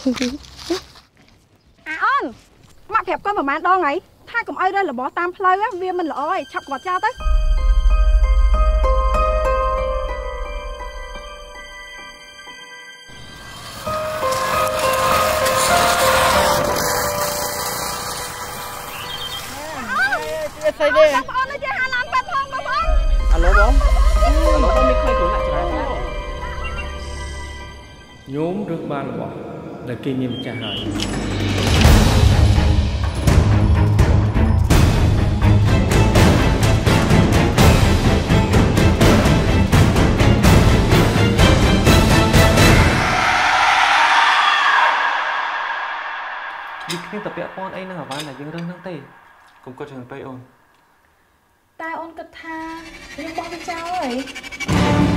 អូនម៉ាក់ប្រាប់កូនប្រហែលដងហើយថាកុំឲ្យរើសរបស់តាមផ្លូវវាមិនល្អឯងឆាប់គាត់ចោលទៅស្អីទេបងប្អូនជាហាឡានបាត់ផងបងប្អូនអាឡូបងមានឃើញខ្លួនអ្នកច្រាទេញោមរឹសបានរបស់ដែលគេមានម្ចាស់ហើយវាគ្មានតែពាក់ព័ន្ធអីនឹងអាវ៉ាន់ដែលយើងរើសហ្នឹងទេកុំគិតច្រើនពេកអូនតែអូនគិតថាយើងបោះវាចោលហើយ